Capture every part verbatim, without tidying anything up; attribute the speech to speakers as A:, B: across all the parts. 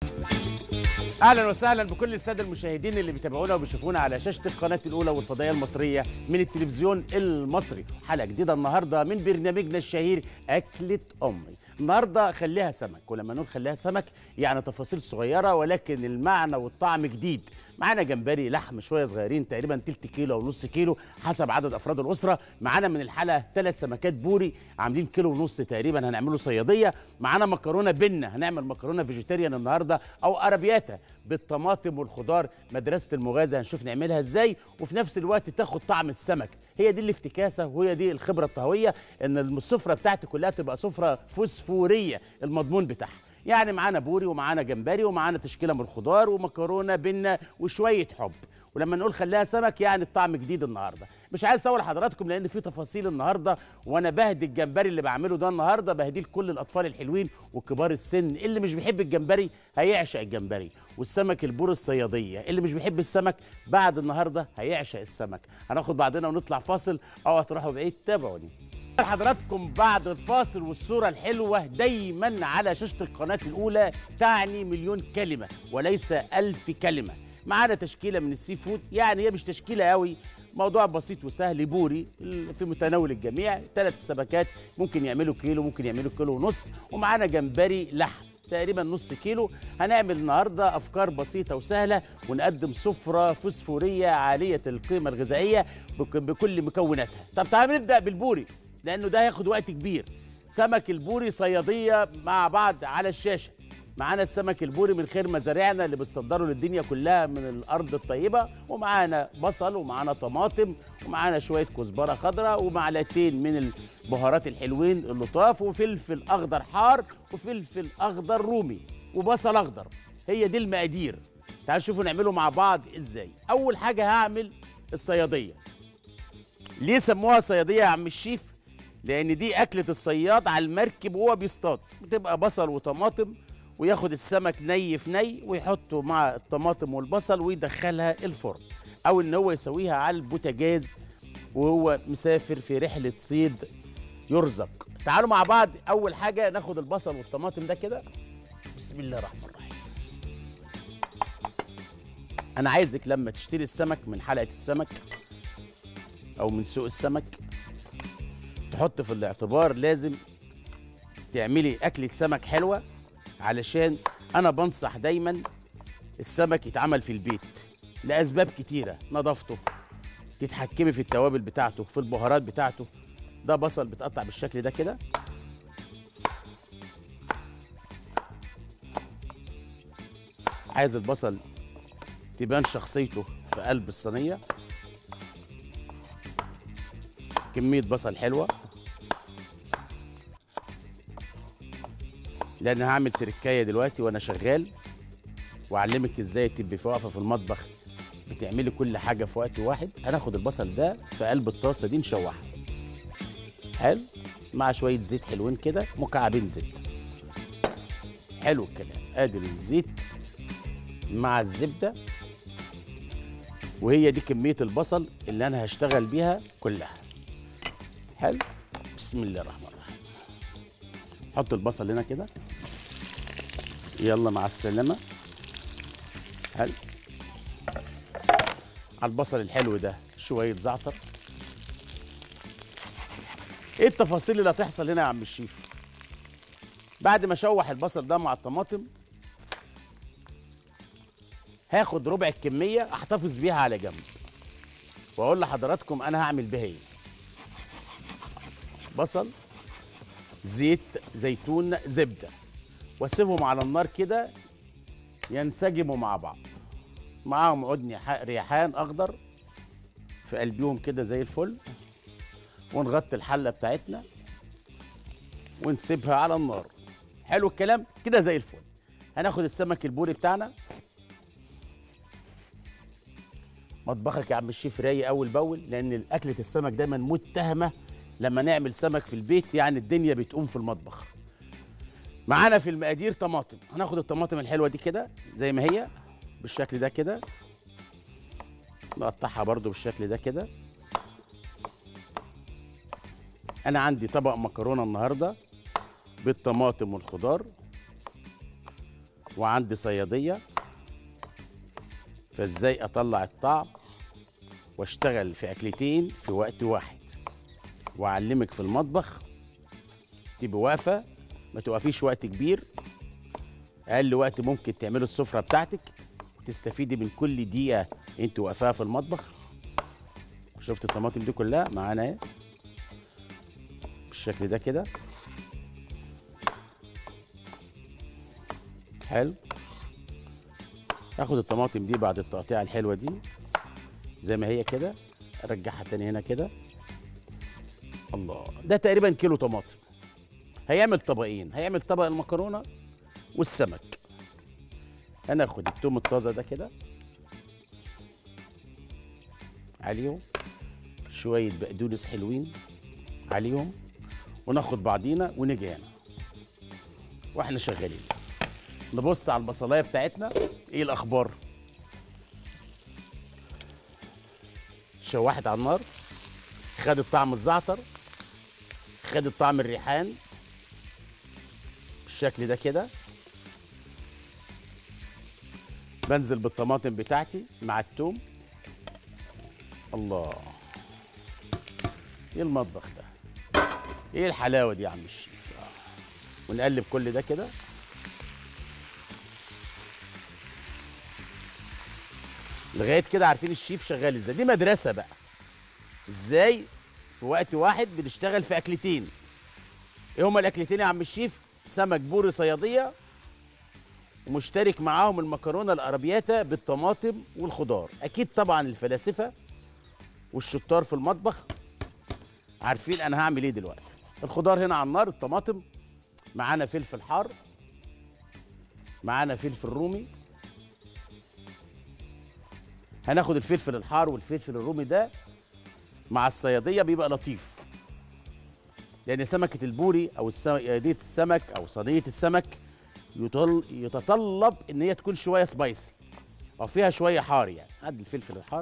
A: اهلا وسهلا بكل الساده المشاهدين اللي بيتابعونا وبيشوفونا على شاشه القناه الاولى والفضائيه المصريه من التلفزيون المصري. حلقه جديده النهارده من برنامجنا الشهير اكله امي. النهارده خليها سمك، ولما نقول خليها سمك يعني تفاصيل صغيره ولكن المعنى والطعم جديد. معانا جمبري لحم شويه صغيرين تقريبا تلت كيلو او نص كيلو حسب عدد افراد الاسره. معانا من الحلقه ثلاث سمكات بوري عاملين كيلو ونص تقريبا هنعمله صياديه. معانا مكرونه بنه، هنعمل مكرونه فيجيتيريان النهارده او ارابياتا بالطماطم والخضار. مدرسه المغازه هنشوف نعملها ازاي وفي نفس الوقت تاخد طعم السمك. هي دي الافتكاسه وهي دي الخبره الطهويه، ان السفره بتاعتي كلها تبقى سفره فوسفوريه المضمون بتاعها. يعني معانا بوري ومعانا جمبري ومعانا تشكيله من الخضار ومكرونه بنه وشويه حب. ولما نقول خليها سمك يعني الطعم جديد النهارده. مش عايز اطول حضراتكم لان في تفاصيل النهارده، وانا بهدي الجمبري اللي بعمله ده النهارده بهديه لكل الاطفال الحلوين وكبار السن. اللي مش بيحب الجمبري هيعشق الجمبري، والسمك البور الصياديه اللي مش بيحب السمك بعد النهارده هيعشق السمك. هناخد بعضنا ونطلع فاصل او هتروحوا بعيد. تابعوني حضراتكم بعد الفاصل. والصورة الحلوة دايما على شاشة القناة الأولى تعني مليون كلمة وليس ألف كلمة. معانا تشكيلة من السي فود، يعني هي مش تشكيلة قوي، موضوع بسيط وسهل بوري في متناول الجميع. ثلاث سمكات ممكن يعملوا كيلو ممكن يعملوا كيلو ونص. ومعانا جمبري لحم تقريبا نص كيلو. هنعمل النهارده افكار بسيطه وسهله ونقدم سفره فوسفوريه عاليه القيمه الغذائيه بكل مكوناتها. طب تعالوا نبدا بالبوري لانه ده هياخد وقت كبير. سمك البوري صياديه مع بعض على الشاشه. معانا السمك البوري من خير مزارعنا اللي بتصدره للدنيا كلها من الارض الطيبه، ومعانا بصل ومعانا طماطم ومعانا شويه كزبره خضراء ومعلقتين من البهارات الحلوين اللطاف وفلفل اخضر حار وفلفل اخضر رومي وبصل اخضر. هي دي المقادير. تعالوا نشوفوا نعمله مع بعض ازاي. اول حاجه هعمل الصياديه. ليه سموها صياديه يا عم الشيف؟ لان دي اكله الصياد على المركب وهو بيصطاد. بتبقى بصل وطماطم وياخد السمك ني في ني ويحطه مع الطماطم والبصل ويدخلها الفرن، او ان هو يسويها على البوتاجاز وهو مسافر في رحله صيد يرزق. تعالوا مع بعض. اول حاجه ناخد البصل والطماطم ده كده. بسم الله الرحمن الرحيم. انا عايزك لما تشتري السمك من حلقه السمك او من سوق السمك تحط في الاعتبار لازم تعملي أكلة سمك حلوة، علشان أنا بنصح دايما السمك يتعمل في البيت لأسباب كتيرة. نظافته، تتحكمي في التوابل بتاعته، في البهارات بتاعته. ده بصل بتقطع بالشكل ده كده. عايز البصل تبان شخصيته في قلب الصينية. كمية بصل حلوة لان هعمل تركايه دلوقتي وانا شغال واعلمك ازاي تبقي واقفه في المطبخ بتعملي كل حاجه في وقت واحد. هناخد البصل ده في قلب الطاسه دي نشوحه حلو مع شويه زيت حلوين كده، مكعبين زيت. حلو الكلام. ادي الزيت مع الزبده، وهي دي كميه البصل اللي انا هشتغل بيها كلها. حلو. بسم الله الرحمن الرحيم. حط البصل هنا كده. يلا مع السلامة. حلو. على البصل الحلو ده شوية زعتر. ايه التفاصيل اللي هتحصل هنا يا عم الشيف؟ بعد ما اشوح البصل ده مع الطماطم هاخد ربع الكمية احتفظ بيها على جنب واقول لحضراتكم انا هعمل بيها ايه. بصل، زيت زيتون، زبده، واسيبهم على النار كده ينسجموا مع بعض. معاهم عود ريحان اخضر في قلبيهم كده زي الفل. ونغطي الحله بتاعتنا ونسيبها على النار. حلو الكلام كده زي الفل. هناخد السمك البوري بتاعنا. مطبخك يا عم الشيف رايق اول باول، لان اكله السمك دايما متهمه لما نعمل سمك في البيت يعني الدنيا بتقوم في المطبخ. معانا في المقادير طماطم. هناخد الطماطم الحلوه دي كده زي ما هي بالشكل ده كده، نقطعها برضو بالشكل ده كده. انا عندي طبق مكرونه النهارده بالطماطم والخضار وعندي صياديه، فازاي اطلع الطعم واشتغل في اكلتين في وقت واحد، واعلمك في المطبخ تبقى واقفه، ما توقفيش وقت كبير، اقل وقت ممكن تعملي السفره بتاعتك وتستفيدي من كل دقيقه انت واقفاها في المطبخ. شفت الطماطم دي كلها معانا اهي بالشكل ده كده. حلو. هاخد الطماطم دي بعد التقطيعه الحلوه دي زي ما هي كده، ارجعها تاني هنا كده. الله، ده تقريبا كيلو طماطم. هيعمل طبقين، هيعمل طبق المكرونه والسمك. هناخد التوم الطازه ده كده عليهم، شويه بقدونس حلوين عليهم، وناخد بعضينا ونيجي هنا واحنا شغالين نبص على البصلايه بتاعتنا. ايه الاخبار؟ شوحت على النار، خدت طعم الزعتر، خدت طعم الريحان بالشكل ده كده. بنزل بالطماطم بتاعتي مع التوم. الله، ايه المطبخ ده؟ ايه الحلاوه دي يا عم الشيف؟ ونقلب كل ده كده. لغايه كده عارفين الشيف شغال ازاي. دي مدرسه بقى، ازاي في وقت واحد بنشتغل في اكلتين. ايه هما الاكلتين يا عم الشيف؟ سمك بوري صياديه، ومشترك معاهم المكرونه الارابياتا بالطماطم والخضار. اكيد طبعا الفلاسفه والشطار في المطبخ عارفين انا هعمل ايه دلوقتي. الخضار هنا على النار، الطماطم معانا، فلفل حار، معانا فلفل رومي. هناخد الفلفل الحار والفلفل الرومي ده مع الصياديه بيبقى لطيف، لان سمكه البوري او صياديه السمك او صينيه السمك يتطلب ان هي تكون شويه سبايسي او فيها شويه حار. يعني ادي الفلفل الحار،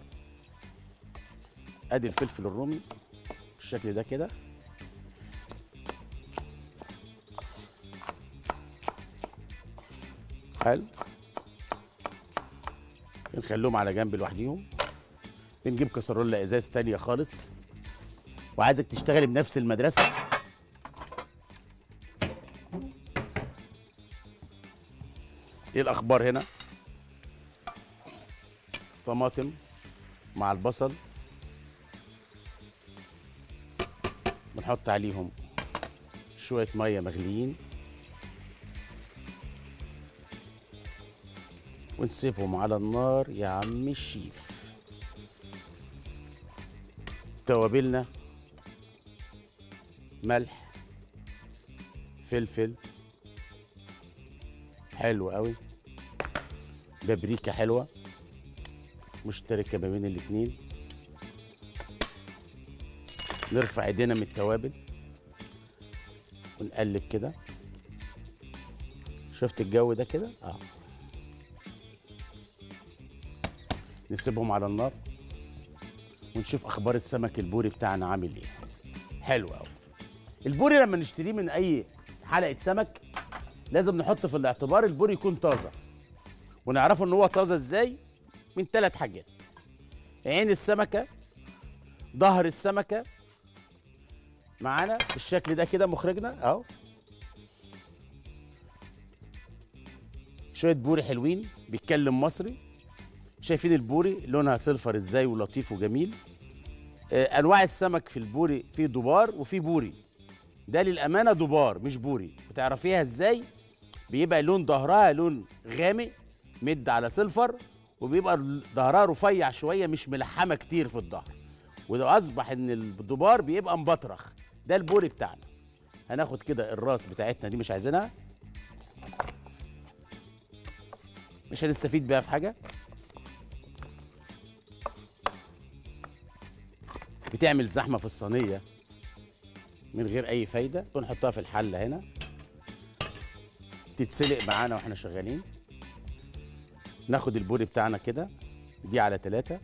A: ادي الفلفل الرومي بالشكل ده كده. حلو. بنخليهم على جنب لوحديهم. بنجيب كسرولة ازاز تانية خالص، وعايزك تشتغلي بنفس المدرسة. ايه الاخبار هنا؟ طماطم مع البصل، بنحط عليهم شوية مية مغليين ونسيبهم على النار يا عم الشيف. توابلنا ملح، فلفل حلو قوي، بابريكا حلوة مشتركة ما بين الاتنين. نرفع ايدينا من التوابل ونقلب كده. شفت الجو ده كده؟ اه. نسيبهم على النار ونشوف اخبار السمك البوري بتاعنا عامل ايه. حلو قوي. البوري لما نشتريه من اي حلقه سمك لازم نحط في الاعتبار البوري يكون طازه، ونعرفه ان هو طازه ازاي؟ من ثلاث حاجات: عين السمكه، ظهر السمكه معانا بالشكل ده كده، مخرجنا اهو، شويه بوري حلوين بيتكلم مصري. شايفين البوري لونها سلفر ازاي ولطيف وجميل. آه انواع السمك في البوري، في دبار وفي بوري. ده للامانه دبار مش بوري. بتعرفيها ازاي؟ بيبقى لون ظهرها لون غامق مد على سلفر، وبيبقى ظهرها رفيع شويه مش ملحمه كتير في الظهر، وده اصبح ان الدبار بيبقى مبطرخ. ده البوري بتاعنا. هناخد كده الراس بتاعتنا دي، مش عايزينها، مش هنستفيد بيها في حاجه. بتعمل زحمه في الصينيه من غير اي فايده. ونحطها في الحله هنا تتسلق معانا واحنا شغالين. ناخد البوري بتاعنا كده، دي على ثلاثة.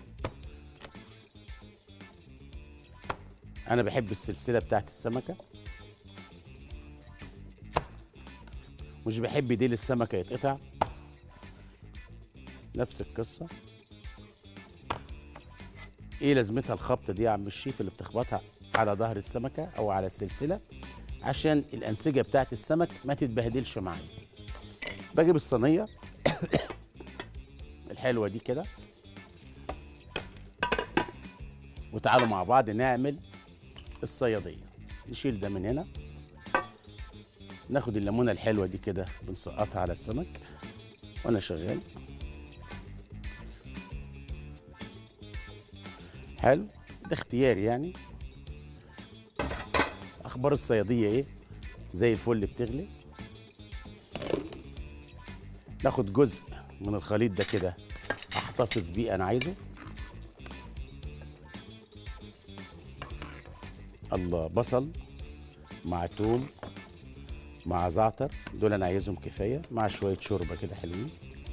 A: انا بحب السلسله بتاعت السمكه، مش بحب ديل السمكه يتقطع، نفس القصه. ايه لازمتها الخبطه دي يا عم الشيف اللي بتخبطها على ظهر السمكه او على السلسله؟ عشان الانسجه بتاعت السمك ما تتبهدلش معايا. بجيب الصينيه الحلوه دي كده، وتعالوا مع بعض نعمل الصياديه. نشيل ده من هنا، ناخد الليمونه الحلوه دي كده بنسقطها على السمك وانا شغال. حلو، ده اختياري يعني. اخبار الصياديه ايه؟ زي الفل، بتغلي. ناخد جزء من الخليط ده كده احتفظ بيه انا عايزه. الله، بصل مع توم مع زعتر، دول انا عايزهم كفايه، مع شويه شوربه كده حلوين.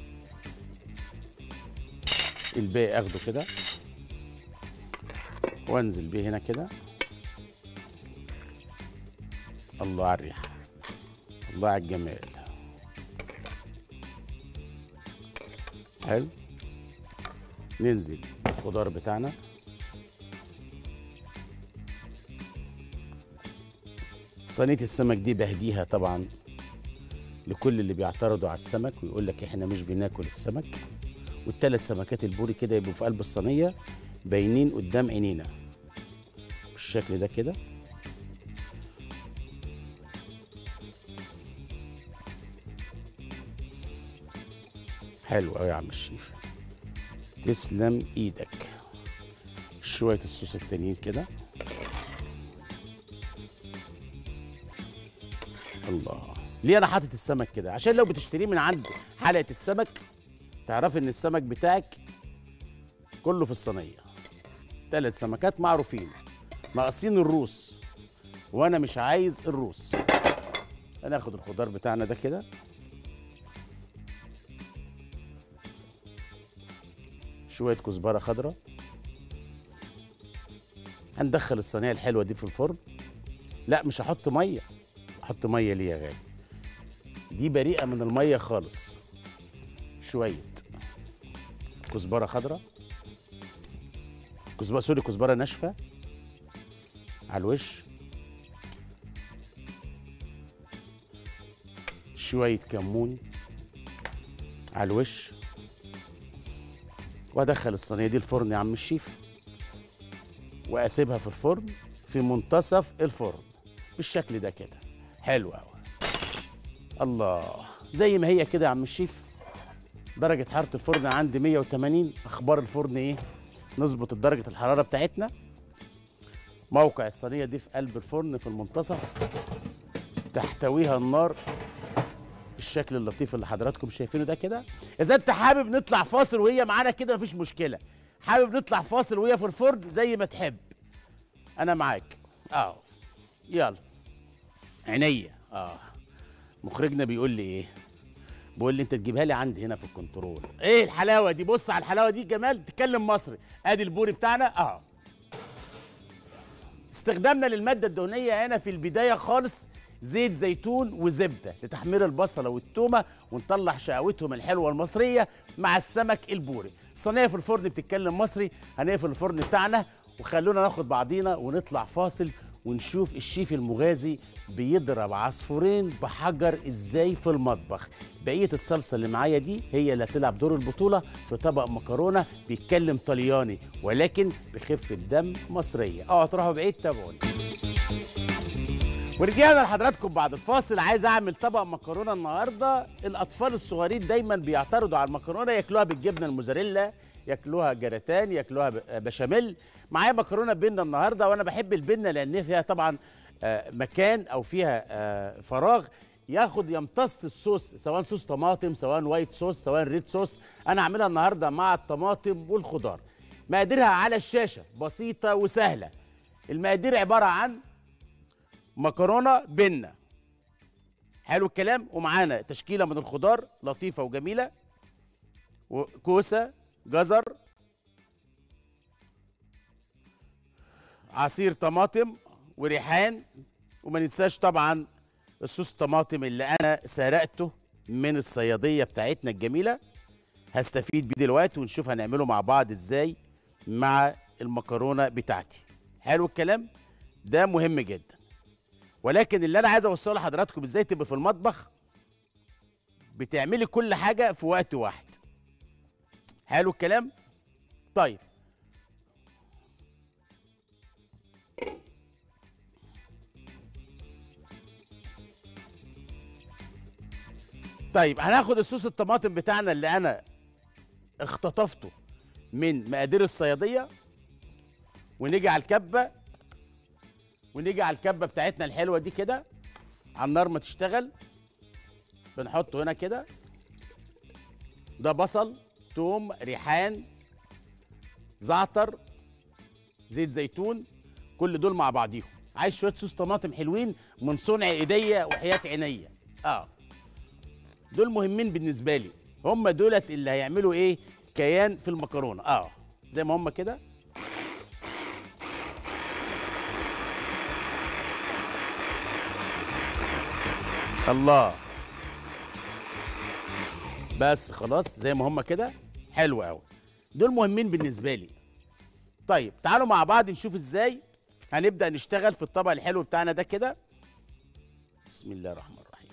A: الباقي اخده كده وانزل بيه هنا كده. الله على الريحه، الله على الجمال. حلو، ننزل بالخضار بتاعنا. صينيه السمك دي بهديها طبعا لكل اللي بيعترضوا على السمك ويقول لك احنا مش بناكل السمك. والثلاث سمكات البوري كده يبقوا في قلب الصينيه باينين قدام عينينا بالشكل ده كده. حلو قوي يا عم الشيف، تسلم ايدك. شويه الصوص التانيين كده. الله، ليه انا حاطط السمك كده؟ عشان لو بتشتريه من عند حلقه السمك تعرفي ان السمك بتاعك كله في الصينيه. ثلاث سمكات معروفين، ناقصين الروس وانا مش عايز الروس. هناخد الخضار بتاعنا ده كده، شويه كزبره خضراء. هندخل الصينيه الحلوه دي في الفرن. لا مش هحط ميه. احط ميه ليه يا غالي؟ دي بريئه من الميه خالص. شويه كزبره خضراء، كزبره سوري كزبره ناشفه على الوش. شويه كمون على الوش. وادخل الصينيه دي الفرن يا عم الشيف، واسيبها في الفرن في منتصف الفرن بالشكل ده كده. حلو قوي. الله، زي ما هي كده يا عم الشيف. درجه حراره الفرن عندي مية وتمانين. اخبار الفرن ايه؟ نظبط درجه الحراره بتاعتنا. موقع الصينيه دي في قلب الفرن في المنتصف، تحتويها النار بالشكل اللطيف اللي حضراتكم شايفينه ده كده. اذا انت حابب نطلع فاصل وهي معانا كده مفيش مشكله، حابب نطلع فاصل وهي في الفرن زي ما تحب، انا معاك. اه يلا عينيا. اه مخرجنا بيقول لي ايه؟ بيقول لي انت تجيبها لي عندي هنا في الكنترول. ايه الحلاوه دي؟ بص على الحلاوه دي، جمال، تتكلم مصري. ادي البوري بتاعنا. اه استخدامنا للماده الدهنيه هنا في البدايه خالص زيت زيتون وزبده لتحمير البصله والتومه ونطلع شقاوتهم الحلوه المصريه مع السمك البوري. الصينيه في الفرن بتتكلم مصري. هنقفل الفرن بتاعنا وخلونا ناخد بعضينا ونطلع فاصل ونشوف الشيف المغازي بيضرب عصفورين بحجر ازاي في المطبخ. بقيه الصلصه اللي معايا دي هي اللي هتلعب دور البطوله في طبق مكرونه بيتكلم طلياني ولكن بخفه دم مصريه. اوعوا تروحوا بعيد، تابعوني. ورجعنا لحضراتكم بعد الفاصل. عايز اعمل طبق مكرونه النهارده. الاطفال الصغيرين دايما بيعترضوا على المكرونه، ياكلوها بالجبنه الموزاريلا، ياكلوها جراتان، ياكلوها بشاميل. معايا مكرونه بينا النهارده، وانا بحب البينا لان فيها طبعا مكان او فيها فراغ ياخد يمتص الصوص، سواء صوص طماطم سواء وايت صوص سواء ريد صوص. انا هعملها النهارده مع الطماطم والخضار. مقاديرها على الشاشه بسيطه وسهله. المقادير عباره عن مكرونه بينا، حلو الكلام، ومعانا تشكيله من الخضار لطيفه وجميله، وكوسه، جزر، عصير طماطم وريحان، وما ننساش طبعا الصوص الطماطم اللي انا سرقته من الصياديه بتاعتنا الجميله، هستفيد بيه دلوقتي ونشوف هنعمله مع بعض ازاي مع المكرونه بتاعتي. حلو الكلام ده، مهم جدا. ولكن اللي انا عايز اوصله لحضراتكم ازاي تبقى في المطبخ بتعملي كل حاجه في وقت واحد. حلو الكلام. طيب طيب هناخد الصوص الطماطم بتاعنا اللي انا اختطفته من مقادير الصياديه، ونيجي على الكبه ونيجي على الكبه بتاعتنا الحلوه دي كده على النار ما تشتغل. بنحطه هنا كده. ده بصل، توم، ريحان، زعتر، زيت زيتون، كل دول مع بعضيهم. عايز شويه صوص طماطم حلوين من صنع ايديا وحياه عينيا. اه دول مهمين بالنسبه لي، هم دولت اللي هيعملوا ايه كيان في المكرونه. اه زي ما هم كده. الله، بس خلاص زي ما هم كده. حلو قوي، دول مهمين بالنسبه لي. طيب تعالوا مع بعض نشوف ازاي هنبدا نشتغل في الطبق الحلو بتاعنا ده كده. بسم الله الرحمن الرحيم.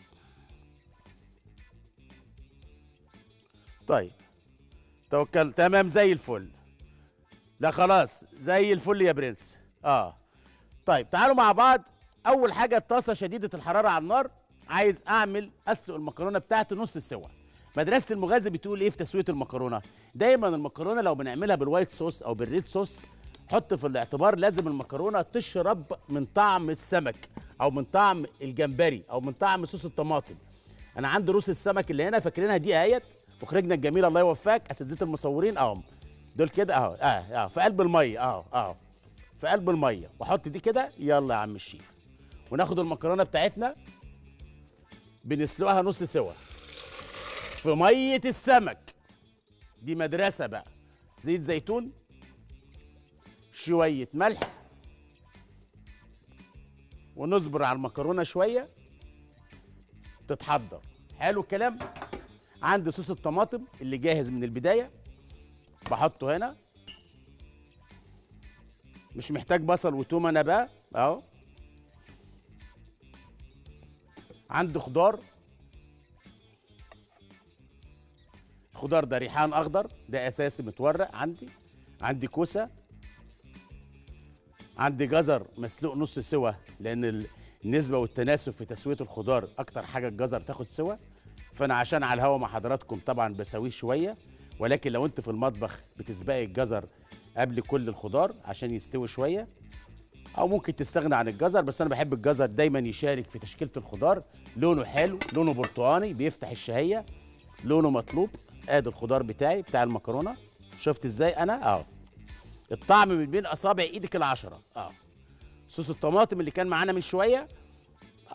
A: طيب توكل، تمام زي الفل. ده خلاص زي الفل يا برنس. اه طيب تعالوا مع بعض. اول حاجه الطاسه شديده الحراره على النار. عايز اعمل اسلق المكرونه بتاعتي نص السوا. مدرسه المغازي بتقول ايه في تسويه المكرونه؟ دايما المكرونه لو بنعملها بالوايت صوص او بالريد صوص، حط في الاعتبار لازم المكرونه تشرب من طعم السمك او من طعم الجمبري او من طعم صوص الطماطم. انا عندي روس السمك اللي هنا فاكرينها دي اهيت، مخرجنا الجميل الله يوفقك، اساتذه المصورين اهم دول كده اهو. اه اه في قلب الميه اهو اهو في قلب الميه. واحط دي كده. يلا يا عم الشيف، وناخد المكرونه بتاعتنا بنسلقها نص سوا في ميه السمك. دي مدرسه بقى. زيت زيتون، شويه ملح، ونصبر على المكرونه شويه تتحضر. حلو الكلام. عندي صوص الطماطم اللي جاهز من البدايه، بحطه هنا. مش محتاج بصل وتوم انا بقى اهو. عندي خضار. الخضار ده ريحان اخضر، ده اساسي متورق عندي. عندي كوسه، عندي جزر مسلوق نص سوا، لان النسبه والتناسب في تسويه الخضار اكتر حاجه الجزر تاخد سوا. فانا عشان على الهوا مع حضراتكم طبعا بسويه شويه، ولكن لو انت في المطبخ بتسبقي الجزر قبل كل الخضار عشان يستوي شويه، او ممكن تستغنى عن الجزر، بس انا بحب الجزر دايما يشارك في تشكيله الخضار. لونه حلو، لونه برتقاني بيفتح الشهيه، لونه مطلوب. ادي الخضار بتاعي بتاع المكرونه. شفت ازاي انا اهو الطعم من بين اصابع ايدك العشره. اه صوص الطماطم اللي كان معانا من شويه. اه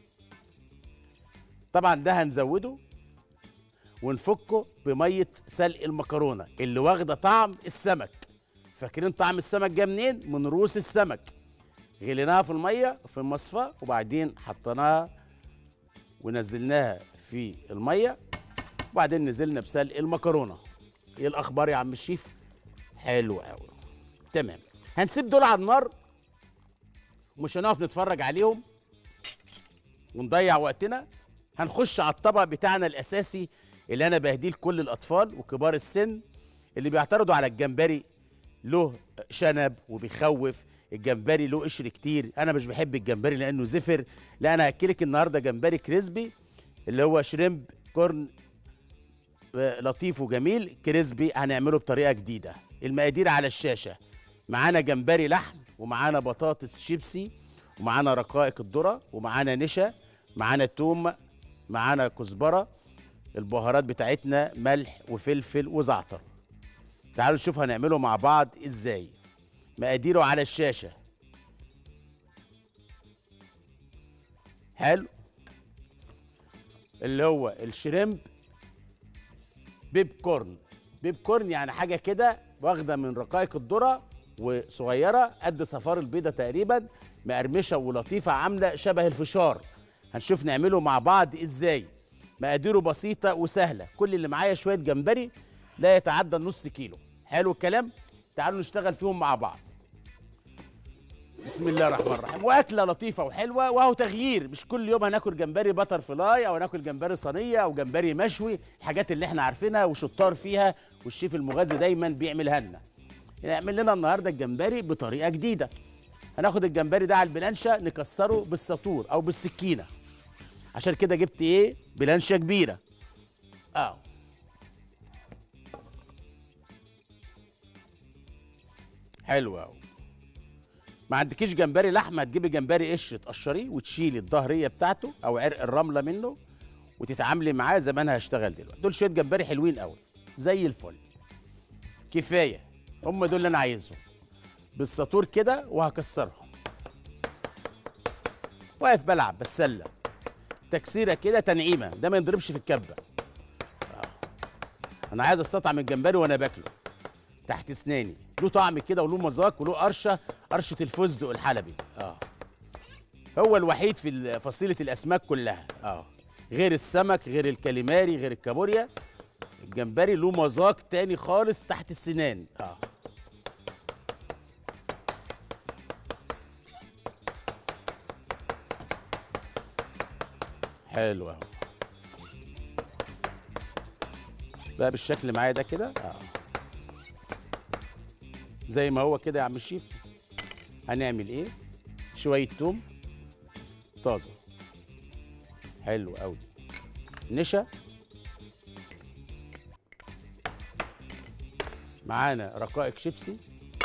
A: طبعا ده هنزوده ونفكه بميه سلق المكرونه اللي واخده طعم السمك. فاكرين طعم السمك جه منين؟ من روس السمك. غليناها في الميه في المصفى، وبعدين حطيناها ونزلناها في الميه، وبعدين نزلنا بسلق المكرونه. ايه الاخبار يا عم الشيف؟ حلو قوي، تمام. هنسيب دول على النار، ومش هنقف نتفرج عليهم ونضيع وقتنا. هنخش على الطبق بتاعنا الاساسي اللي انا بهديه لكل الاطفال وكبار السن اللي بيعترضوا على الجمبري. له شنب وبيخوف، الجمبري له قشر كتير. انا مش بحب الجمبري لانه زفر. لا، انا هاكلك النهارده جمبري كريسبي اللي هو شريمب كورن، لطيف وجميل كريسبي. هنعمله بطريقه جديده. المقادير على الشاشه. معانا جمبري لحم، ومعانا بطاطس شيبسي، ومعانا رقائق الذره، ومعانا نشا، معانا توم، معانا كزبره. البهارات بتاعتنا ملح وفلفل وزعتر. تعالوا نشوف هنعمله مع بعض ازاي. مقاديره على الشاشه. حلو. اللي هو الشريمب بيب كورن. بيب كورن يعني حاجه كده واخده من رقائق الذره وصغيره قد صفار البيضه تقريبا، مقرمشه ولطيفه عامله شبه الفشار. هنشوف نعمله مع بعض ازاي. مقاديره بسيطه وسهله، كل اللي معايا شويه جمبري لا يتعدى النص كيلو. حلو الكلام. تعالوا نشتغل فيهم مع بعض. بسم الله الرحمن الرحيم. واكله لطيفه وحلوه، وهو تغيير، مش كل يوم هناكل جمبري بتر فلاي او هناكل جمبري صينيه او جمبري مشوي، الحاجات اللي احنا عارفينها وشطار فيها والشيف المغازي دايما بيعملها لنا. نعمل لنا النهارده الجمبري بطريقه جديده. هناخد الجمبري ده على البلانشه نكسره بالساطور او بالسكينه. عشان كده جبت ايه؟ بلانشه كبيره. اه حلو قوي. ما عندكيش جمبري لحمه، هتجيبي جمبري قشر تقشريه وتشيلي الظهريه بتاعته او عرق الرمله منه وتتعاملي معاه زي ما انا هشتغل دلوقتي. دول شويه جمبري حلوين قوي زي الفل. كفايه، هم دول اللي انا عايزهم. بالساطور كده وهكسرهم. واقف بلعب بالسله. تكسيره كده تنعيمه، ده ما ينضربش في الكبه. آه. انا عايز استطعم الجمبري وانا باكله تحت اسناني، له طعم كده وله مذاق وله قرشه، قرشه الفستق الحلبي. اه هو الوحيد في فصيله الاسماك كلها. اه غير السمك، غير الكاليماري، غير الكابوريا، الجمبري له مذاق تاني خالص تحت السنان. اه حلو اهو. بقى بالشكل معايا ده كده. اه زي ما هو كده يا عم الشيف. هنعمل ايه؟ شويه توم طازه. حلو قوي. نشا. معانا رقائق شيبسي.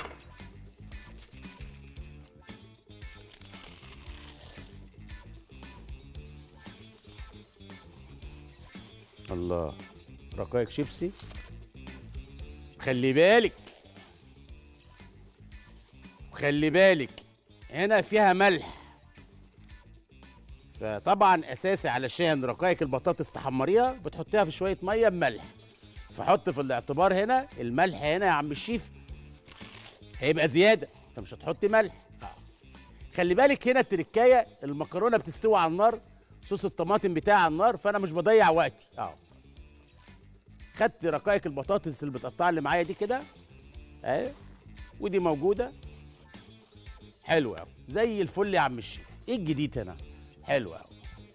A: الله، رقائق شيبسي. خلي بالك خلي بالك هنا فيها ملح، فطبعا اساسي علشان رقائق البطاطس تحمريها بتحطيها في شويه ميه بملح. فحط في الاعتبار هنا الملح هنا يا عم الشيف هيبقى زياده، فمش هتحطي ملح. آه. خلي بالك هنا التركايه، المكرونه بتستوي على النار، صوص الطماطم بتاعي على النار، فانا مش بضيع وقتي. اه خدت رقائق البطاطس اللي بتقطع اللي معايا دي كده اهي، ودي موجوده. حلو قوي زي الفل يا عم الشيف. ايه الجديد هنا؟ حلو قوي.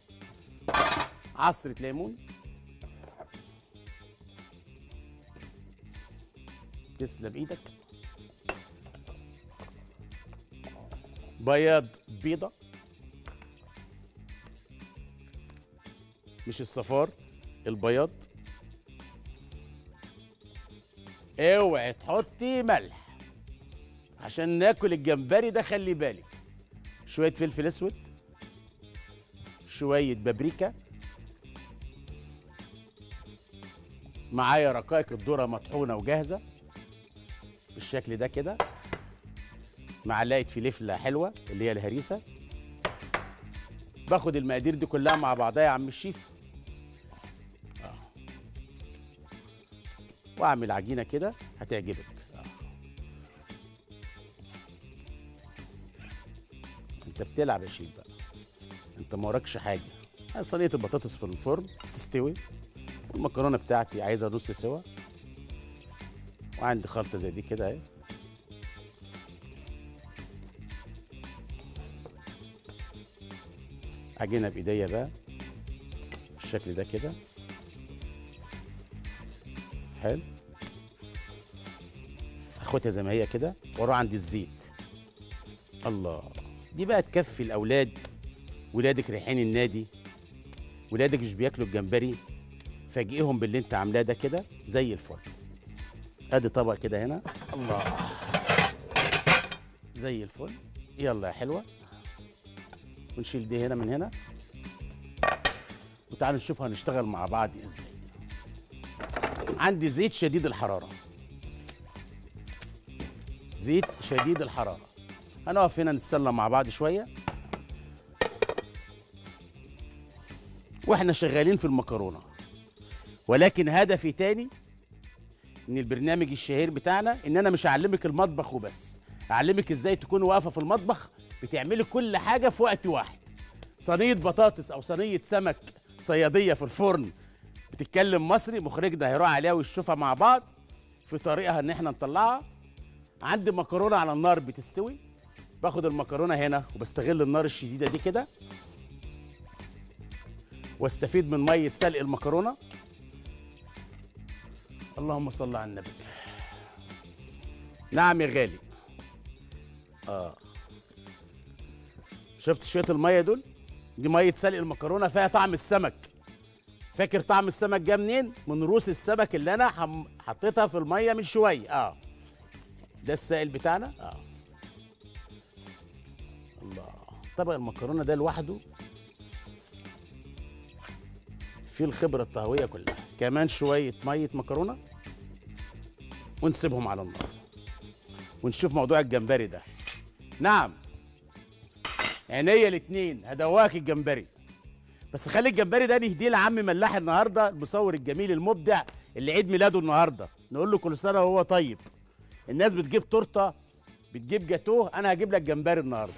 A: عصره ليمون. تسلم ايدك. بياض بيضه، مش الصفار، البياض. اوعي تحطي ملح عشان ناكل الجمبري ده. خلي بالك. شويه فلفل اسود، شويه بابريكا، معايا رقائق الذره مطحونه وجاهزه بالشكل ده كده، معلقه فلفله حلوه اللي هي الهريسه. باخد المقادير دي كلها مع بعضها يا عم الشيف. آه. واعمل عجينه كده هتعجبك. آه. انت بتلعب يا شيف بقى، انت ما وراكش حاجه. صينيه البطاطس في الفرن تستوي، والمكرونه بتاعتي عايزه نص سوا، وعندي خلطه زي دي كده اهي. عجينه بايديا بقى بالشكل ده كده. حلو. اخدها زي ما هي كده واروح عند الزيت. الله، دي بقى تكفي الاولاد. ولادك رايحين النادي، ولادك مش بياكلوا الجمبري، فاجئهم باللي انت عاملاه ده كده زي الفل. ادي طبق كده هنا. الله، زي الفل. يلا يا حلوه. ونشيل دي هنا من هنا، وتعالوا نشوف هنشتغل مع بعض ازاي. عندي زيت شديد الحراره. زيت شديد الحراره. هنقف هنا نتسلى مع بعض شويه واحنا شغالين في المكرونه. ولكن هدفي تاني من البرنامج الشهير بتاعنا ان انا مش هعلمك المطبخ وبس، اعلمك ازاي تكون واقفه في المطبخ بتعملي كل حاجه في وقت واحد. صينيه بطاطس او صينيه سمك صياديه في الفرن بتتكلم مصري، مخرجنا هيروح عليها ويشوفها مع بعض في طريقها ان احنا نطلعها. عندي مكرونه على النار بتستوي، باخد المكرونه هنا وبستغل النار الشديده دي كده واستفيد من ميه سلق المكرونه. اللهم صل على النبي. نعم يا غالي. اه شفت شويه الميه دول؟ دي ميه سلق المكرونه فيها طعم السمك. فاكر طعم السمك جه منين؟ من روس السمك اللي انا حم... حطيتها في الميه من شويه. اه ده السائل بتاعنا. اه الله. طبق المكرونه ده لوحده في الخبره الطهويه كلها. كمان شويه ميه مكرونه ونسيبهم على النار ونشوف موضوع الجمبري ده. نعم عينيا الاتنين هدواك الجمبري، بس خلي الجمبري ده نهديه لعم ملاح النهارده، المصور الجميل المبدع اللي عيد ميلاده النهارده، نقول له كل سنه وهو طيب. الناس بتجيب تورته بتجيب جاتوه، انا هجيب لك جمبري النهارده.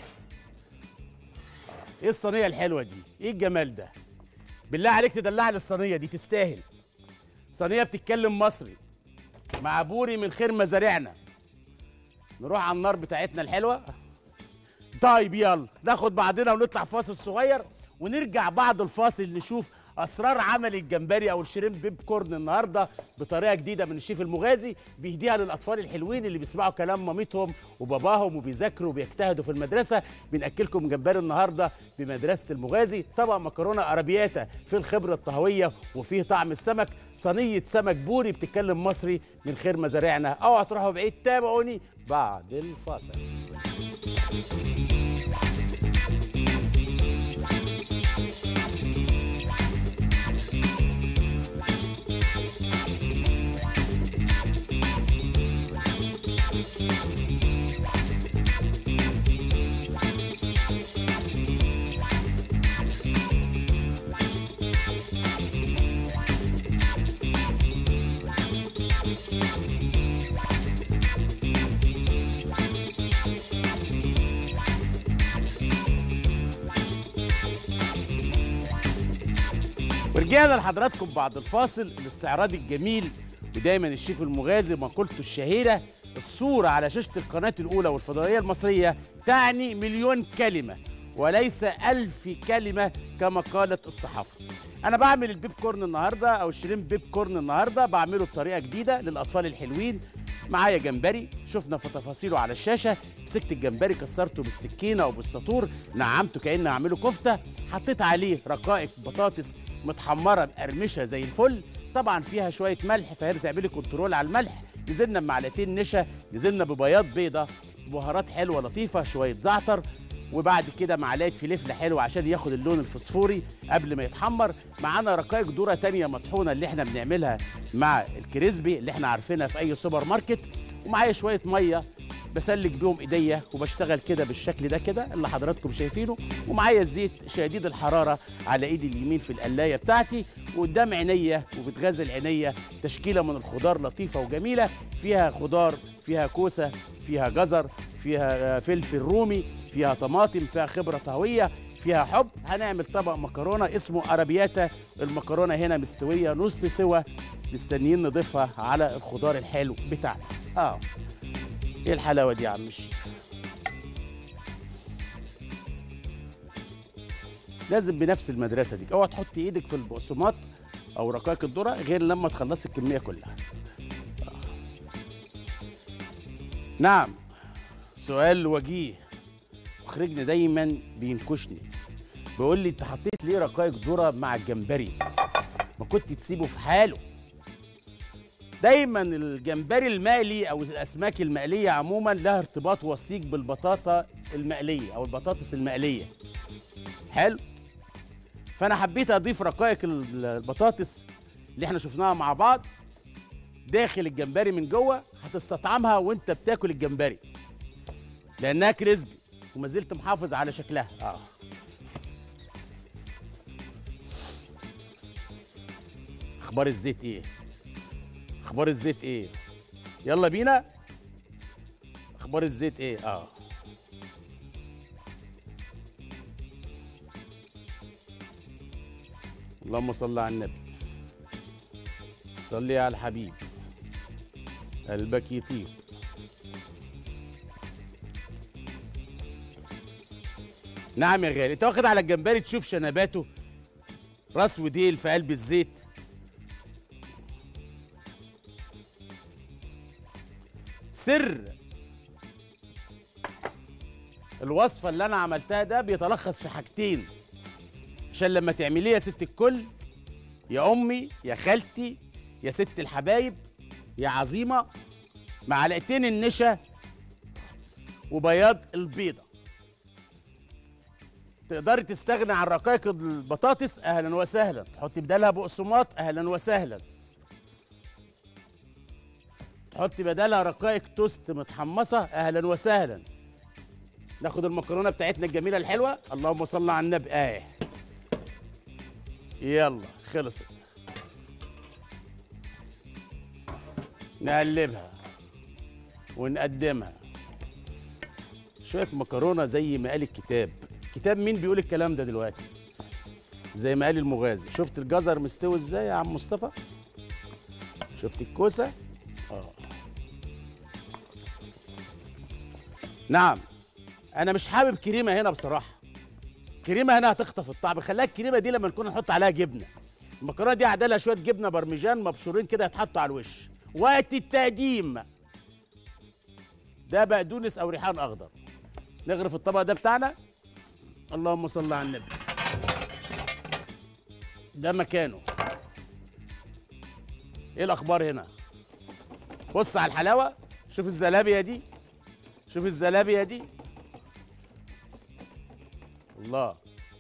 A: ايه الصينيه الحلوه دي؟ ايه الجمال ده؟ بالله عليك تدلعني الصينيه دي، تستاهل. صينيه بتتكلم مصري مع بوري من خير مزارعنا. نروح على النار بتاعتنا الحلوه. طيب يلا ناخد بعضنا ونطلع فاصل صغير ونرجع بعد الفاصل نشوف اسرار عمل الجمبري او الشريمب بيب كورن النهارده بطريقه جديده من الشيف المغازي، بيهديها للاطفال الحلوين اللي بيسمعوا كلام مامتهم وباباهم وبيذاكروا وبيجتهدوا في المدرسه. بناكلكم جمبري النهارده بمدرسه المغازي. طبق مكرونه ارابياتا في الخبره الطهويه وفيه طعم السمك. صينيه سمك بوري بتتكلم مصري من خير مزارعنا. اوعوا تروحوا بعيد، تابعوني بعد الفاصل. ورجعنا لحضراتكم بعد الفاصل. الاستعراض الجميل ودايما الشيف المغازي مقولته الشهيره: الصوره على شاشه القناه الاولى والفضائيه المصريه تعني مليون كلمه وليس ألف كلمه كما قالت الصحافه. انا بعمل البيب كورن النهارده او الشريم بيب كورن النهارده، بعمله بطريقه جديده للاطفال الحلوين. معايا جمبري شفنا في تفاصيله على الشاشه. مسكت الجمبري كسرته بالسكينه او بالساطور، نعمته كاني اعمله كفته، حطيت عليه رقائق بطاطس متحمره مقرمشه زي الفل، طبعا فيها شويه ملح فهي تعملي كنترول على الملح. نزلنا بمعلقتين نشا، نزلنا ببياض بيضه، بهارات حلوه لطيفه، شويه زعتر، وبعد كده معلقه فلفله حلوه عشان ياخد اللون الفسفوري قبل ما يتحمر. معانا رقائق ذره تانية مطحونه اللي احنا بنعملها مع الكريسبي اللي احنا عارفينها في اي سوبر ماركت، ومعايا شويه ميه بسلك بيهم ايديا وبشتغل كده بالشكل ده كده اللي حضراتكم شايفينه، ومعايا زيت شديد الحراره على ايدي اليمين في القلايه بتاعتي، وقدام عينيا وبتغزل عينيا تشكيله من الخضار لطيفه وجميله، فيها خضار، فيها كوسه، فيها جزر، فيها فلفل رومي، فيها طماطم، فيها خبره طهويه، فيها حب. هنعمل طبق مكرونه اسمه ارابياتا. المكرونه هنا مستويه نص سوا، مستنيين نضيفها على الخضار الحلو بتاعنا. اه ايه الحلاوه دي يا عم الشيف؟ لازم بنفس المدرسه دي. اوعى تحطي ايدك في البقسماط او رقائق الذره غير لما تخلصي الكميه كلها. آه. نعم سؤال وجيه، مخرجنا دايما بينكشني، بيقول لي انت حطيت ليه رقائق ذره مع الجمبري؟ ما كنت تسيبه في حاله. دايما الجمبري المقلي او الاسماك المقليه عموما لها ارتباط وثيق بالبطاطا المقليه او البطاطس المقليه. حلو. فانا حبيت اضيف رقائق البطاطس اللي احنا شفناها مع بعض داخل الجمبري من جوه، هتستطعمها وانت بتاكل الجمبري لانها كريسبي وما زلت محافظ على شكلها. اه اخبار الزيت ايه؟ اخبار الزيت ايه؟ يلا بينا. اخبار الزيت ايه؟ اه اللهم صل على النبي. صلي على الحبيب. قلبك يطيب. نعم يا غالي، انت واخد على الجمبري تشوف شنباته راس وديل في قلب الزيت. سر الوصفة اللي أنا عملتها ده بيتلخص في حاجتين عشان لما تعمليه يا ست الكل، يا أمي يا خالتي يا ست الحبايب يا عظيمة، معلقتين النشا وبياض البيضة. تقدري تستغني عن رقائق البطاطس، أهلا وسهلا. تحطي بدالها بقسماط، أهلا وسهلا. تحطي بدالها رقائق توست متحمصة، أهلا وسهلا. ناخد المكرونة بتاعتنا الجميلة الحلوة، اللهم صل على النبي. آه يلا خلصت. نقلبها ونقدمها. شوية مكرونة زي ما قال الكتاب. كتاب مين بيقول الكلام ده دلوقتي؟ زي ما قال المغازي. شفت الجزر مستوي ازاي يا عم مصطفى؟ شفت الكوسة؟ اه نعم. انا مش حابب كريمه هنا بصراحه. كريمه هنا هتخطف الطعم. خليها الكريمه دي لما نكون نحط عليها جبنه. المكرونه دي عدلها شويه جبنه برمجان مبشورين كده يتحطوا على الوش. وقت التقديم ده بقدونس او ريحان اخضر. نغرف الطبق ده بتاعنا. اللهم صل على النبي. ده مكانه. ايه الاخبار هنا؟ بص على الحلاوه. شوف الزلابيه دي. شوف الزلابيه دي. الله.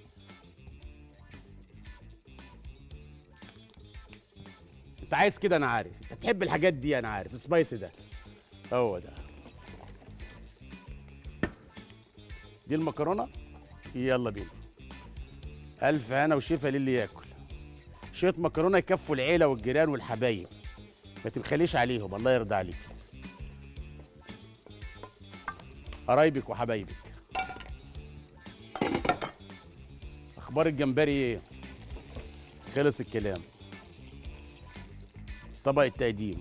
A: انت عايز كده، انا عارف انت تحب الحاجات دي، انا عارف. السبايسي ده هو ده. دي المكرونه. يلا بينا. الف هنا وشفا للي ياكل. شويه مكرونه يكفوا العيله والجيران والحبايب، ما تبخليش عليهم. الله يرضى عليك. قرايبك وحبايبك. اخبار الجمبري ايه؟ خلص الكلام. طبق التقديم.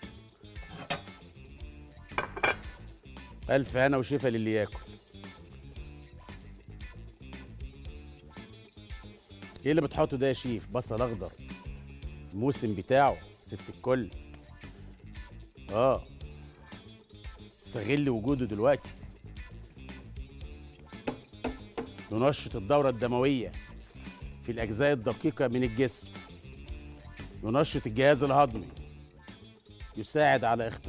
A: الف هنا وشفا للي ياكل. ايه اللي بتحطه ده يا شيف؟ بصل اخضر. الموسم بتاعه ست الكل. اه استغل وجوده دلوقتي. ينشط الدورة الدموية في الأجزاء الدقيقة من الجسم. ينشط الجهاز الهضمي. يساعد على اخت...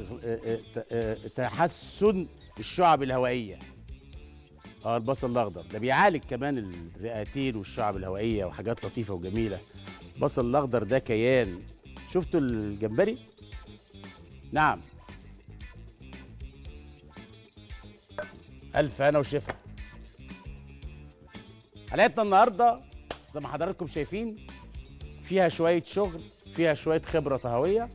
A: تحسن الشعب الهوائية. اه البصل الأخضر ده بيعالج كمان الرئتين والشعب الهوائية وحاجات لطيفة وجميلة. البصل الأخضر ده كيان. شفتوا الجمبري؟ نعم. ألف هنا وشفا. حلقتنا النهارده زي ما حضراتكم شايفين فيها شويه شغل، فيها شويه خبره طهويه،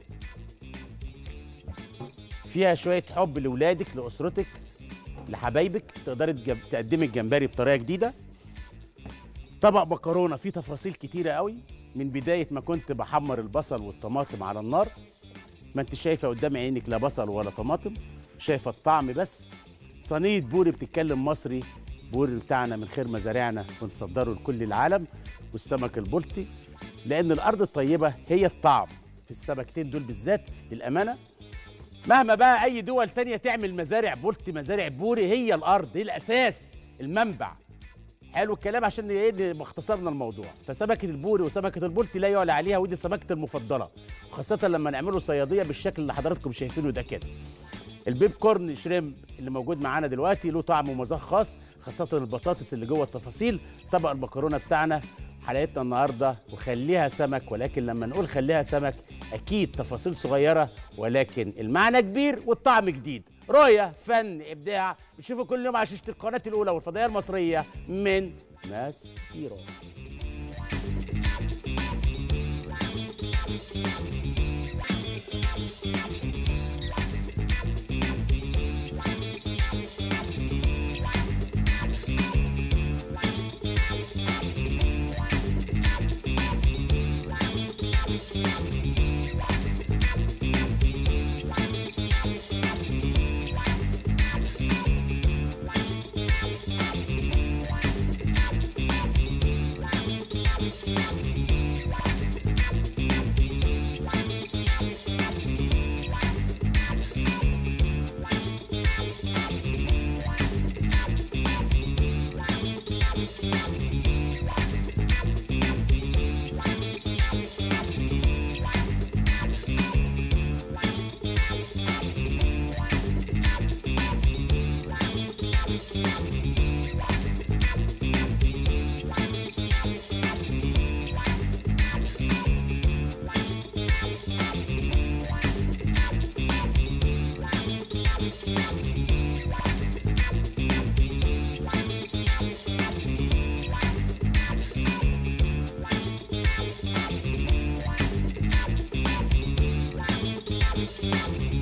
A: فيها شويه حب لاولادك لاسرتك لحبايبك. تقدري تقدمي الجمبري بطريقه جديده. طبق مكرونه فيه تفاصيل كتيره قوي، من بدايه ما كنت بحمر البصل والطماطم على النار. ما انت شايفه قدام عينك لا بصل ولا طماطم، شايفه الطعم بس. صينيه بوري بتتكلم مصري، بوري بتاعنا من خير مزارعنا ونصدره لكل العالم. والسمك البلطي، لان الارض الطيبه هي الطعم في السمكتين دول بالذات للامانه. مهما بقى اي دول تانية تعمل مزارع بلطي مزارع بوري، هي الارض هي الاساس المنبع. حلو الكلام عشان ايه اختصرنا الموضوع. فسمكه البوري وسمكه البلطي لا يعلى عليها، ودي سمكتي المفضله، وخاصه لما نعمله صياديه بالشكل اللي حضراتكم شايفينه ده كده. البيب كورن شريمب اللي موجود معانا دلوقتي له طعم ومذاق خاص، خاصه البطاطس اللي جوه التفاصيل. طبق المكرونه بتاعنا حلقتنا النهارده وخليها سمك، ولكن لما نقول خليها سمك اكيد تفاصيل صغيره ولكن المعنى كبير والطعم جديد. رؤيه، فن، ابداع. بتشوفوا كل يوم على شاشه القناه الاولى والفضائيه المصريه من ماس بيرو. الله.